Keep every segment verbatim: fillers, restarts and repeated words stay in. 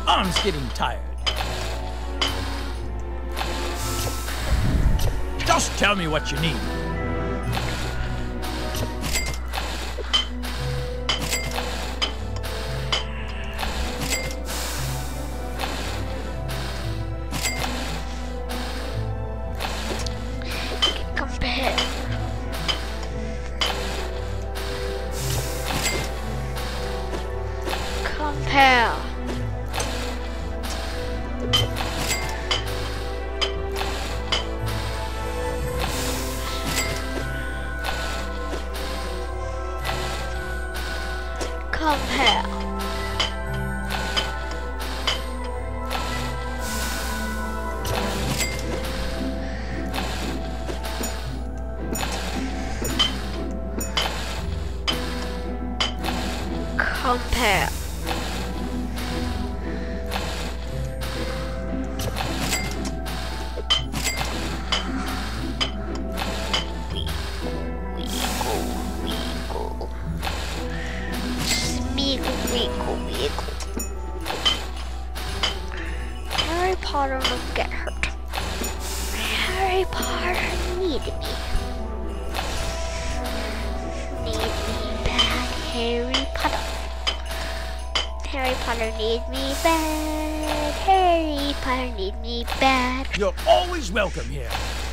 Arm's getting tired. Just tell me what you need. Compare. Compare. Compare. Compare. Wiggle, wiggle. Harry Potter will get hurt. Harry Potter need me. Need me back, Harry Potter. Harry Potter need me bad. Harry Potter need me bad. You're always welcome here.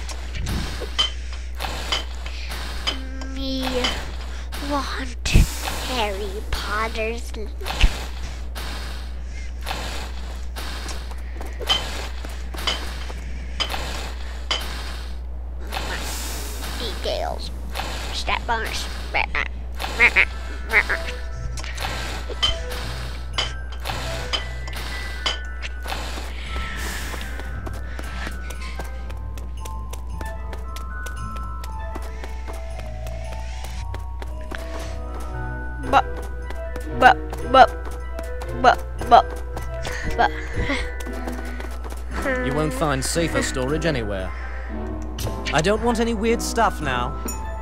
Me want Harry Potter's link. Details. Stat bonus. But, but, but, but, but, but. You won't find safer storage anywhere. I don't want any weird stuff now.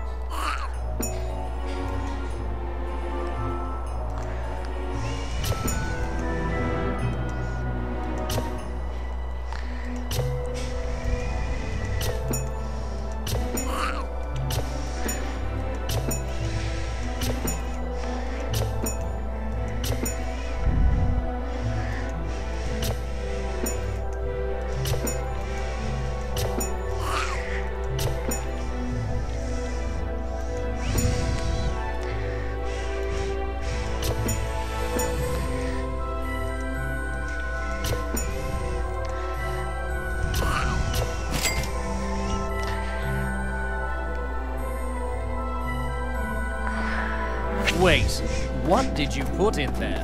Wait, what did you put in there?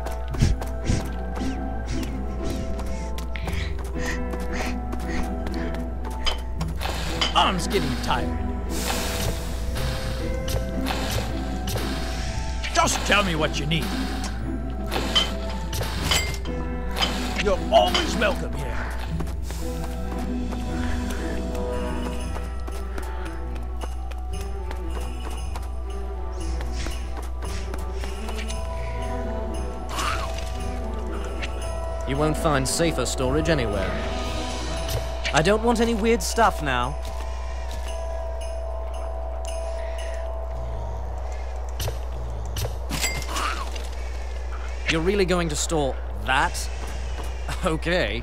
Arm's getting tired. Just tell me what you need. You're always welcome here. You won't find safer storage anywhere. I don't want any weird stuff now. You're really going to store that? Okay.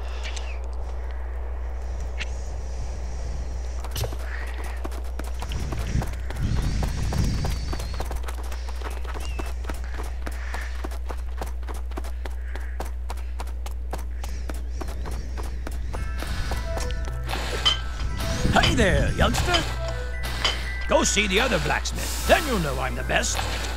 Hey there, youngster. Go see the other blacksmith. Then you'll know I'm the best.